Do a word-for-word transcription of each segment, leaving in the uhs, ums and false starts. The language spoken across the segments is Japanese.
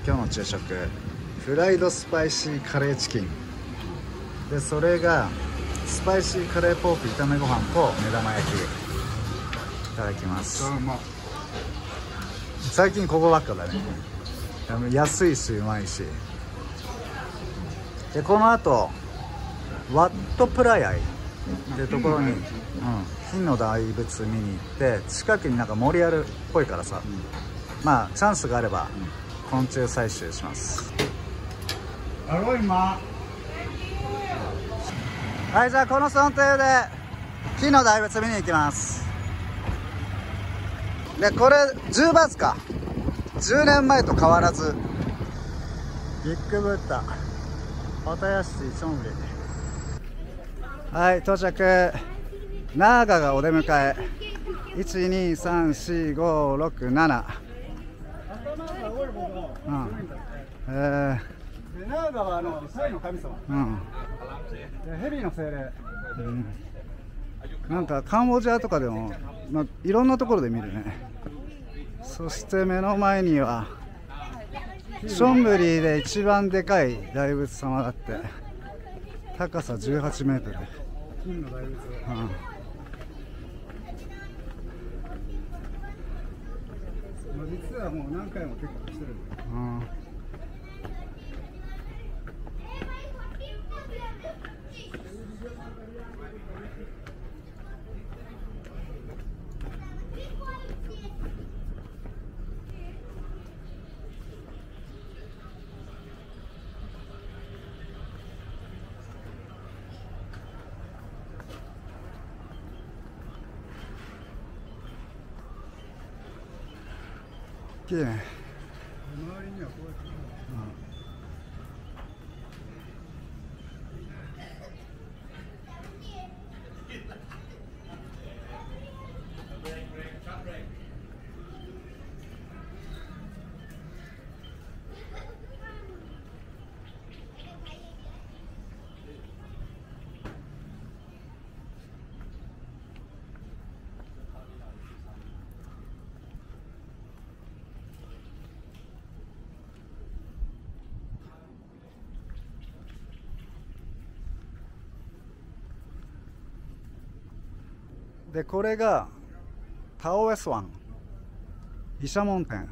今日の昼食フライドスパイシーカレーチキンで、それがスパイシーカレーポーク炒めご飯と目玉焼き。いただきます。最近ここばっかだね。安いしうまいし。でこの後ワットプラヤイっていうところに、うん、金の大仏見に行って、近くになんか森あるっぽいからさ、うん、まあチャンスがあれば昆虫採集します。アロイマ。はい、じゃあこの村庭で金の大仏見に行きます。でこれじゅうバーツか、じゅうねんまえと変わらずビッグブッダパタヤシティチョンリ。はい、到着。ナーガがお出迎え。いちにさんしごろくなな。うん。えー、でナーガはあのサイの神様。うん。でヘビの精霊。うん。なんかカンボジアとかでも、まあ、いろんなところで見るね。そして目の前にはションブリで一番でかい大仏様だって、高さじゅうはちメートル。金の大仏。うん、実はもう何回も結構来てるんだよ。うん、綺麗ね。周りにはこうやって、でこれがタオエス湾毘沙門天。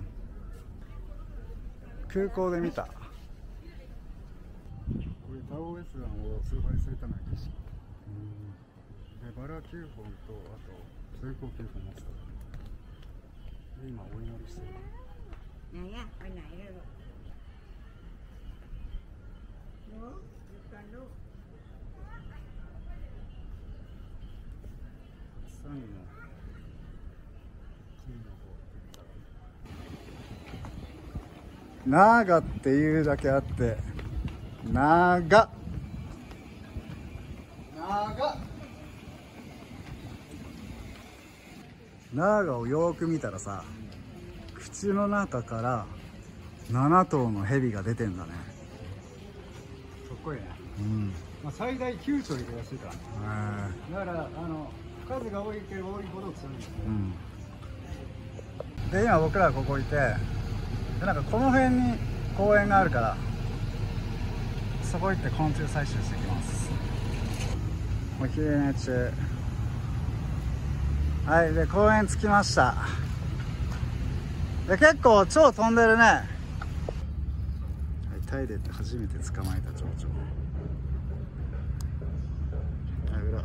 空港で見た。これタオエス湾を崇拝するための儀式。でバラきゅうほんと、あと通行きゅうほん持つから。で今お祈りしてる。なんや、ไปไหนเลยลูก。หนูอยู่กันลูก。ナーガっていうだけあって長っ長っ。ナーガをよーく見たらさ、口の中からななとうのヘビが出てんだね。かっこいいね。うん、まあ最大きゅうちょいらしいからね。だからあの数が多いければ多いほど強いんですね。うん、で今僕らここいて、でなんかこの辺に公園があるから、そこ行って昆虫採集してきます。お昼寝中。はい、で公園着きました。で結構蝶飛んでるね。はい、タイで初めて捕まえた蝶々。はい、裏。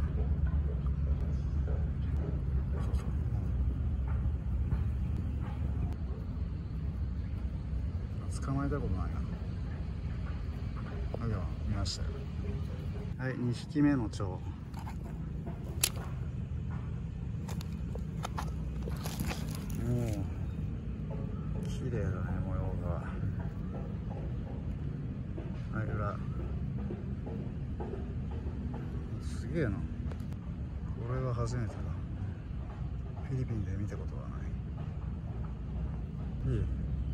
捕まえたことないな。あ、では見ましたよ。はい、にひきめの蝶。おお、綺麗だね、模様が。はい、裏。すげえな。これは初めてだ。フィリピンで見たことはない。いい。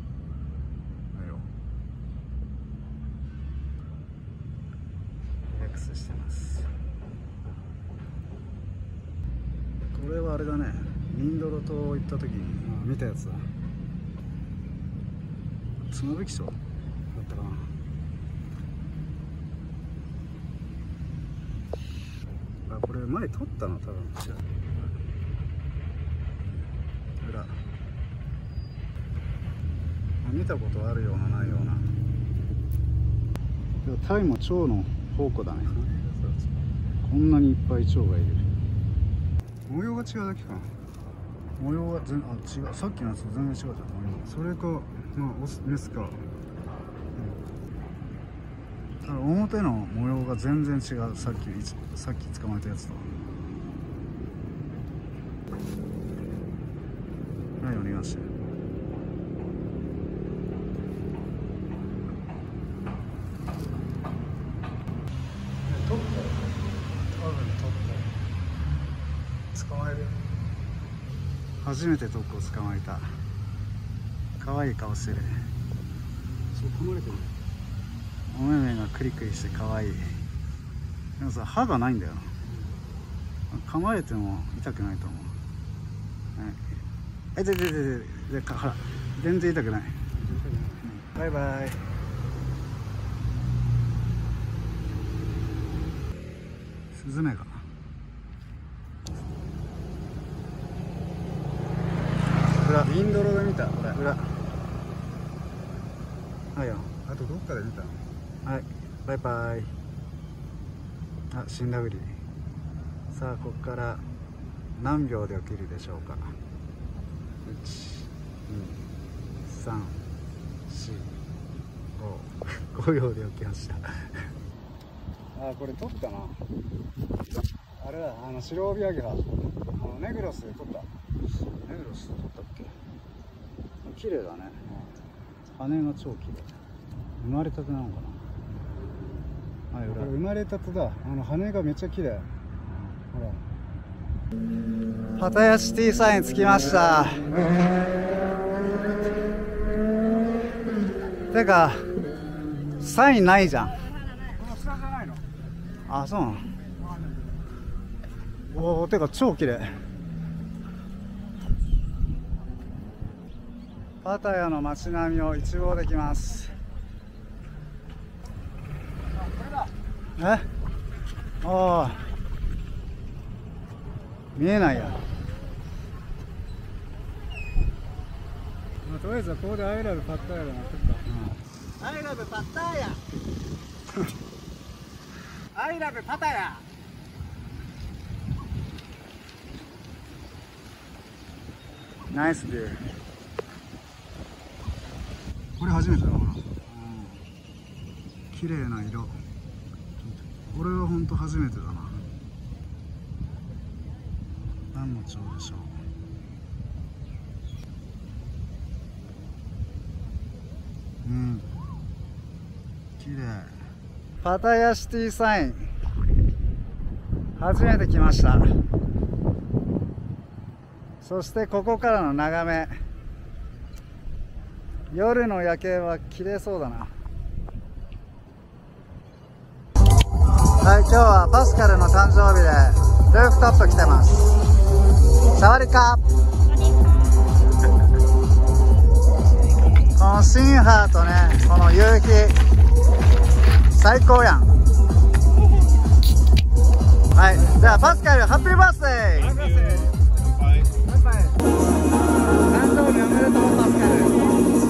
リラックスしてます。これはあれだね、ミンドロ島行った時に見たやつだ。角島吹町だったかな。あ、これ前撮ったの多分違う。裏あ、見たことあるようなないような。タイも蝶の宝庫だね。こんなにいっぱい蝶がいる。模様が違うだけかな。模様が全あ違う、さっきのやつと全然違うじゃん。それかまあオスメスか、うん、表の模様が全然違う。さっきさっき捕まえたやつと。はい、お願いして。トップ多分トップ捕まえる。初めてトップを捕まえた。可愛い顔してる。そう噛まれてる。お目目がクリクリして可愛い。でもさ、歯がないんだよな。噛まれても痛くないと思う。はい、え、でででででか、ほら、全然痛くない。バイバイ。スズメが。裏、インドロで見た。これ裏。はいよ。あとどっかで見たの。はい、バイバイ。あ、死んだふり。さあ、ここから何秒で起きるでしょうか。いち、に、さん、よん、ご、ごびょうで起きました。あ、これ撮ったな。あれだ、あの白帯アゲハ、あのネグロスで撮った。ネグロスで撮ったっけ。綺麗だね。羽が超綺麗。生まれたてなのかな。はい、これ生まれたてだ。あの羽がめっちゃ綺麗。ほら。パタヤシティサイン着きました。てかサインないじゃん。この下じゃないの。あ、そうなの。おお、てか超綺麗。パタヤの街並みを一望できます。え？ああ、見えないや。まあ、とりあえずはここでアイラブパッタヤがなってた。アイラブパッタヤ。アイラブパタヤ。ナイスビュー。これ初めてだな。綺麗な色。これは本当初めてだな。何の蝶でしょう。うん、綺麗。パタヤシティサイン初めて来ました。そしてここからの眺め、夜の夜景は綺麗そうだな。はい、今日はパスカルの誕生日でルーフトップ来てます。サワディーカー。このシンハーとね、この夕日最高やん。はい、じゃあパスカルハッピーバースデー。誕生日おめでとうパスカル。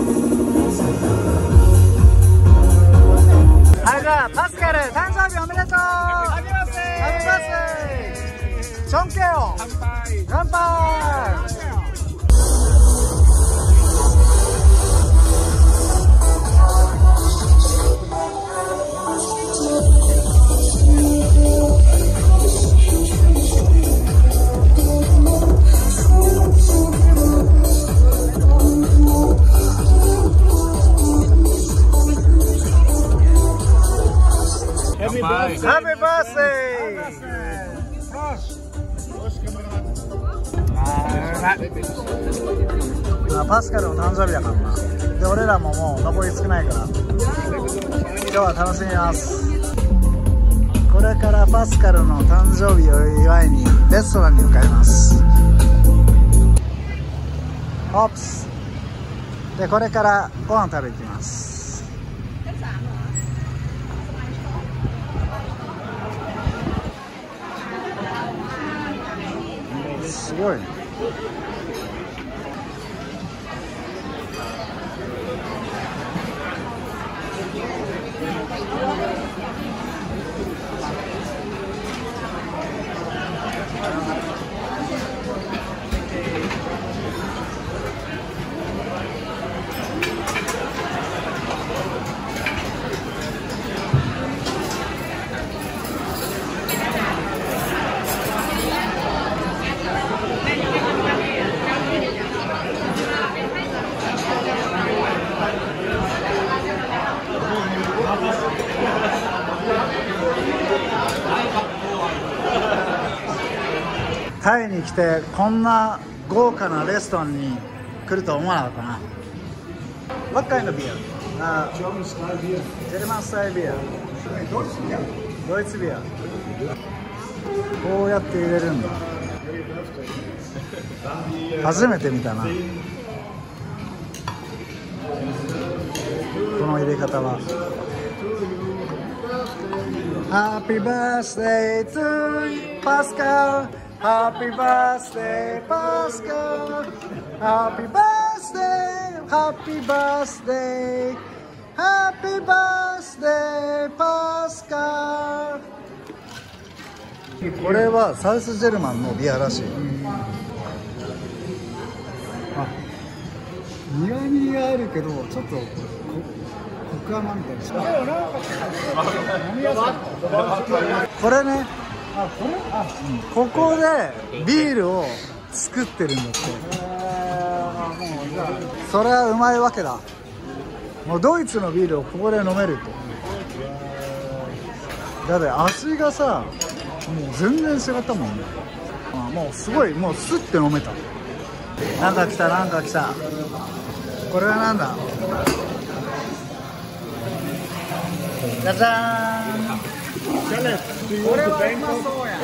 はい、じゃあパスカル誕生日おめでとう。ハッピーバースデー。ハッピーバースデー。チョンケオ。乾杯。乾杯。Happy birthday! Happy パスカルの誕生日だからな。で、俺らももう残り少ないから今日は楽しみます。これからパスカルの誕生日を祝いにレストランに向かいます。ホップスでこれからご飯食べ行きます。すごいね。タイに来てこんな豪華なレストランに来るとは思わなかったな。What kind of beer? Uh, German style beer. German style beer. ドイツビア。ドイツビア。こうやって入れるんだ。初めて見たな。この入れ方は。Happy birthday to you, Pascal.Happy birthday, Pascal. Happy birthday, happy birthday, happy birthday, Pascal. これはサウスジェルマンのビアらしい。あ、苦味があるけどちょっとコク甘みたいな。これね。あ、これ？あ、ここでビールを作ってるんだって。それはうまいわけだ。もうドイツのビールをここで飲めると。だって味がさ、もう全然違ったもんね。もうすごい、もうスッて飲めた。なんか来た、なんか来た。これはなんだ。じゃじゃーん。これはうまそうや。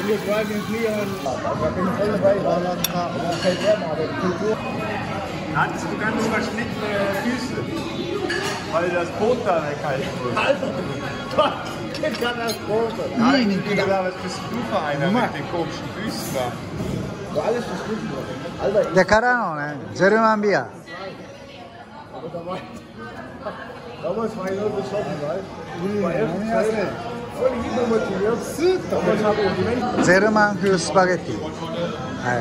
Hast du ganz verschnittene Füße, weil das Boot da weghalten wird. Katastrophe. Nein, ich bin aber was bist du für einer mit den komischen Füßen da? Alles verschnitten wurde. でからのね、ジェルマンビア。 Damals war ich nur besoffen, weißt du? ジェルマン風スパゲッティ。はい。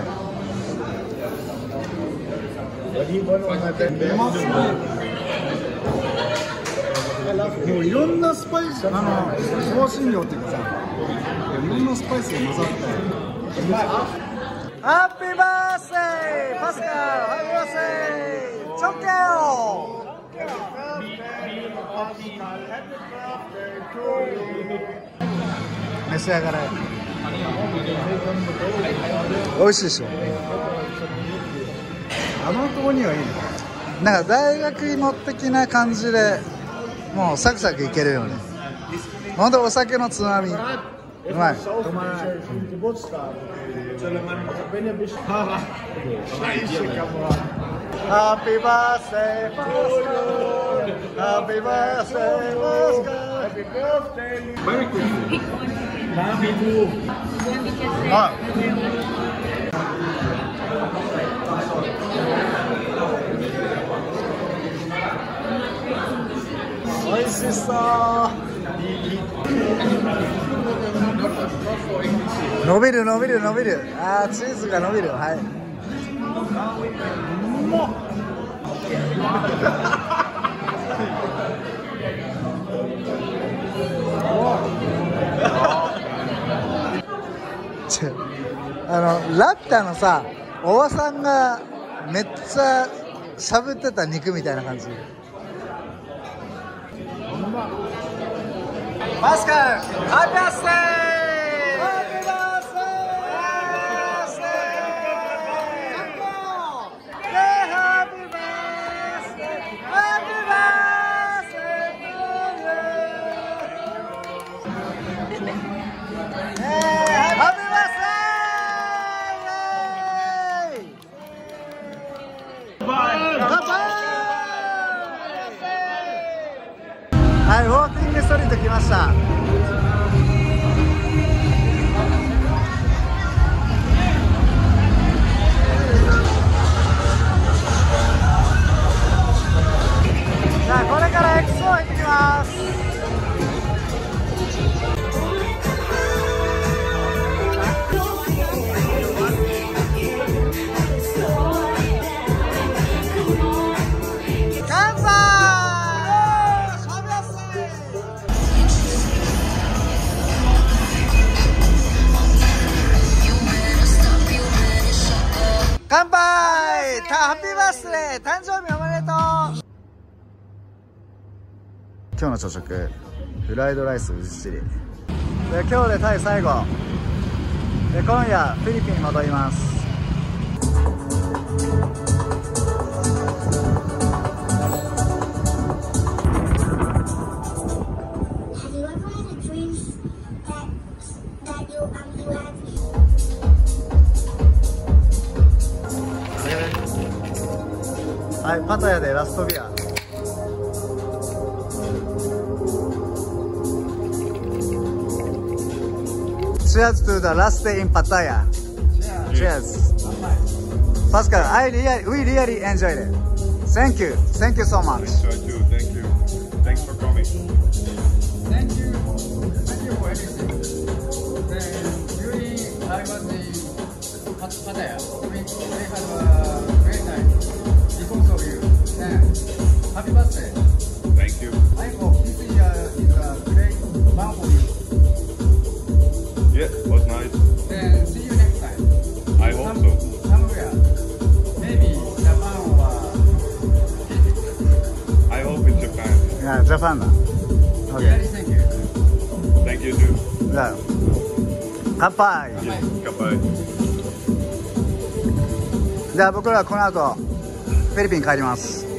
もういろんなスパイス、あの香辛料っていうかさ、いろんなスパイスが混ざって。ハッピーバースデーパスカル、ハッピーバースデーチョッケオ。召し上がれ。美味しいでしょ。甘党にはいいね。なんか大学芋的な感じでもうサクサクいけるよね。ほんとお酒のつまみうまい。止まらない。Happy birthday, Pascal. Happy birthday, Pascal. Happy birthday. Merry Christmas. Happy to. Ah. 美味しそう。伸びる伸びる伸びる。ああ、チーズが伸びる。はい。うまっ。あのラッタのさ、おばさんがめっちゃしゃぶってた肉みたいな感じ。パスカル、ハッピーバースデー。ハッピーバースデー。ハッピーバースデー。ハッピーバースデー。ハッピーバースデー。乾杯。 はい、ウォーキングストリート来ました。じゃあこれからエクスポ行ってきます。乾杯！ハッピーバースデー！誕生日おめでとう！今日の朝食、フライドライスうじチリで、今日でタイ最後で、今夜フィリピンに戻ります。はい、パタヤでラストビア。Cheers to the last day in Pattaya. Cheers. Pascal, I really, we really enjoyed it. Thank you, thank you so much. Enjoy too. Thank you. Thanks for coming. Thank you. Thank you for everything. Then during I was in Pattaya, we, we had a great time because of you. Then happy birthday. Thank you. I hope this year is a great one for you. Yeah, it was nice. Then see you next time. I hope so. Somewhere. Maybe Japan or Philippines. I hope in Japan. Yeah, Japan だ。 Really thank you. Thank you too. じゃあ、乾杯。 Yeah, goodbye. じゃあ僕らこの後フィリピン帰ります。